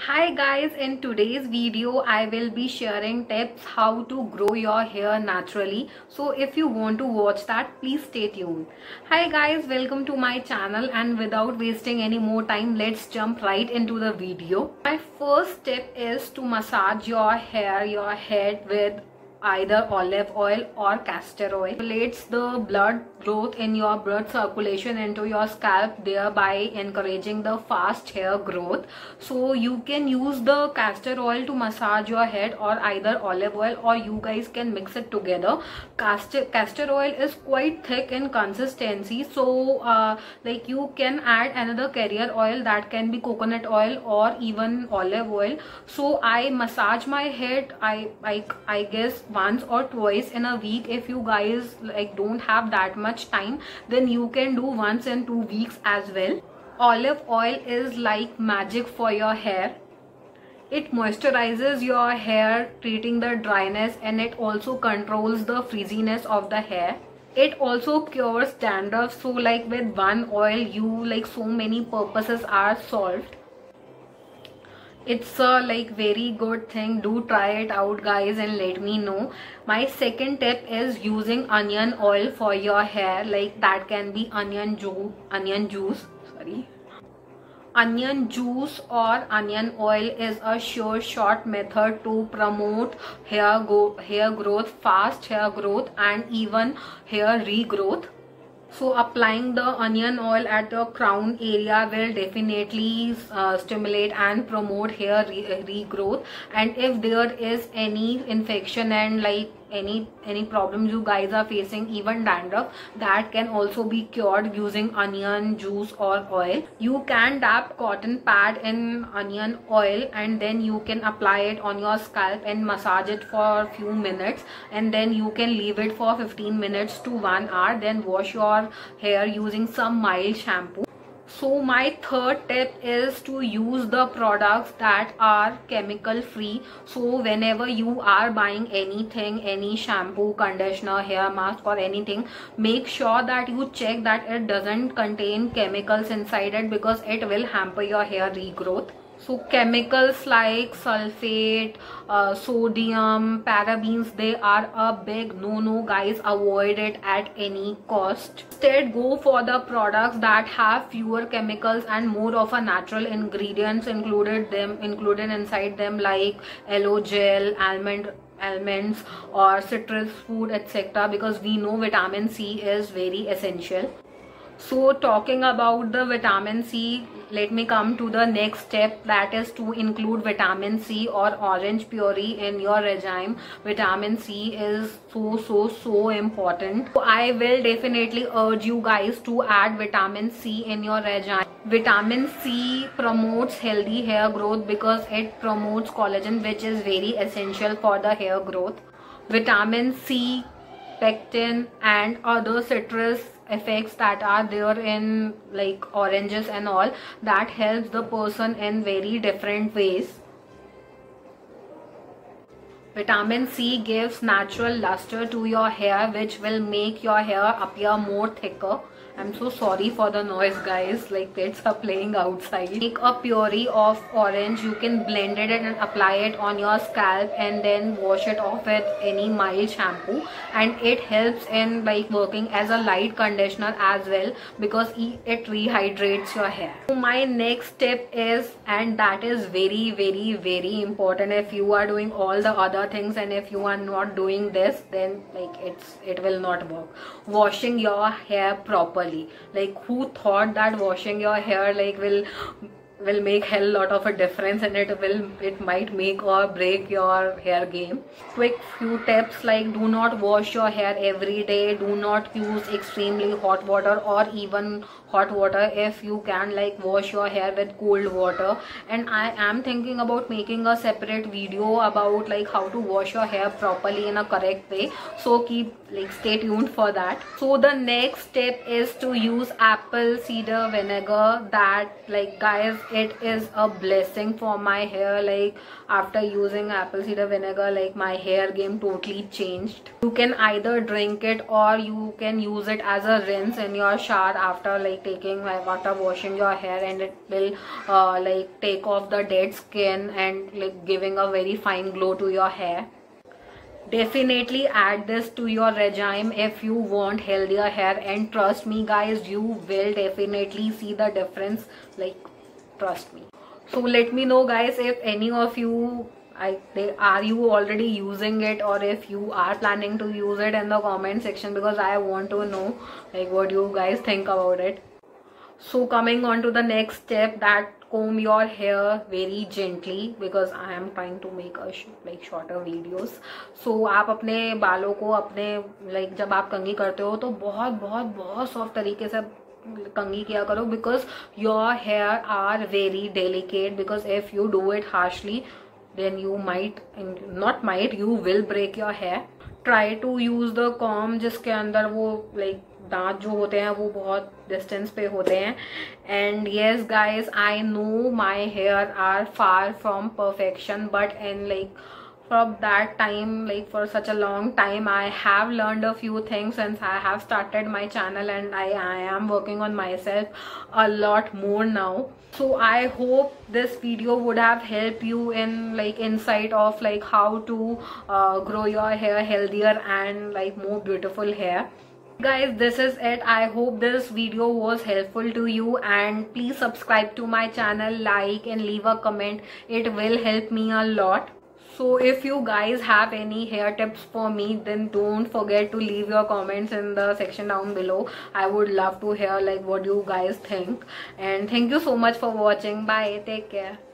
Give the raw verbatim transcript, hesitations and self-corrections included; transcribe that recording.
Hi guys, in today's video I will be sharing tips how to grow your hair naturally. So if you want to watch that, please stay tuned. Hi guys, welcome to my channel, and without wasting any more time, let's jump right into the video. My first tip is to massage your hair, your head with either olive oil or castor oil. It regulates the blood growth in your blood circulation into your scalp, thereby encouraging the fast hair growth. So you can use the castor oil to massage your head, or either olive oil, or you guys can mix it together. Castor, castor oil is quite thick in consistency, so uh, like you can add another carrier oil, that can be coconut oil or even olive oil. So I massage my head I, I, I guess once or twice in a week. If you guys like don't have that much time, then you can do once in two weeks as well. Olive oil is like magic for your hair. It moisturizes your hair, treating the dryness, and it also controls the frizziness of the hair. It also cures dandruff, so like with one oil you like so many purposes are solved. It's a like very good thing. Do try it out guys and let me know. My second tip is using onion oil for your hair. Like that can be onion juice onion juice sorry onion juice or onion oil is a sure short method to promote hair go hair growth, fast hair growth, and even hair regrowth. So applying the onion oil at the crown area will definitely uh, stimulate and promote hair re regrowth. And if there is any infection and like any any problems you guys are facing, even dandruff, that can also be cured using onion juice or oil. You can dab cotton pad in onion oil, and then you can apply it on your scalp and massage it for a few minutes, and then you can leave it for fifteen minutes to one hour. Then wash your hair using some mild shampoo. So my third tip is to use the products that are chemical free. So whenever you are buying anything, any shampoo, conditioner, hair mask or anything, make sure that you check that it doesn't contain chemicals inside it, because it will hamper your hair regrowth. So chemicals like sulfate, uh, sodium, parabens, they are a big no-no guys. Avoid it at any cost. Instead, go for the products that have fewer chemicals and more of a natural ingredients included them included inside them, like aloe gel, almond almonds or citrus food, etc., because we know vitamin C is very essential. So talking about the vitamin C, let me come to the next step, that is to include vitamin C or orange puree in your regime. Vitamin C is so so so important. So I will definitely urge you guys to add vitamin C in your regime. Vitamin C promotes healthy hair growth because it promotes collagen, which is very essential for the hair growth. Vitamin C, pectin and other citrus effects that are there in like oranges and all, that helps the person in very different ways. Vitamin C gives natural luster to your hair, which will make your hair appear more thicker. I'm so sorry for the noise guys, like pets are playing outside. Make a puree of orange. You can blend it and apply it on your scalp, and then wash it off with any mild shampoo, and it helps in like working as a light conditioner as well, because it rehydrates your hair. So my next tip is, and that is very very very important, if you are doing all the other things and if you are not doing this, then like it's it will not work. Washing your hair properly. Like who thought that washing your hair like will will make hell lot of a difference, and it will it might make or break your hair game. Quick few tips, like do not wash your hair every day. Do not use extremely hot water or even hot water. If you can, like wash your hair with cold water. And I am thinking about making a separate video about like how to wash your hair properly in a correct way, so keep like stay tuned for that. So the next step is to use apple cider vinegar. That like guys, it is a blessing for my hair. Like after using apple cider vinegar, like my hair game totally changed. You can either drink it or you can use it as a rinse in your shower after like taking like after washing your hair, and it will uh, like take off the dead skin and like giving a very fine glow to your hair. Definitely add this to your regime if you want healthier hair, and trust me guys, you will definitely see the difference. Like trust me. So let me know guys if any of you I they, are you already using it, or if you are planning to use it in the comment section, because I want to know like what you guys think about it. So coming on to the next step, that comb your hair very gently, because I am trying to make a like shorter videos. So आप अपने बालों को अपने like जब आप कंघी करते हो तो बहुत बहुत बहुत सॉफ्ट तरीके से कंघी किया करो, because your hair are very delicate. Because if you do it harshly, then you might not might you will break your hair. Try to use the comb जिसके अंदर वो like दांत जो होते हैं वो बहुत डिस्टेंस पे होते हैं. And yes guys, I know my hair are far from perfection, but in like from that time, like for such a long time, I have learned a few things since I have started my channel, and I, I am working on myself a lot more now. So I hope this video would have helped you in like insight of like how to uh, grow your hair healthier and like more beautiful hair. Guys, this is it. I hope this video was helpful to you, and please subscribe to my channel, like and leave a comment. It will help me a lot. So if you guys have any hair tips for me, then don't forget to leave your comments in the section down below. I would love to hear like what you guys think. And thank you so much for watching. Bye. Take care.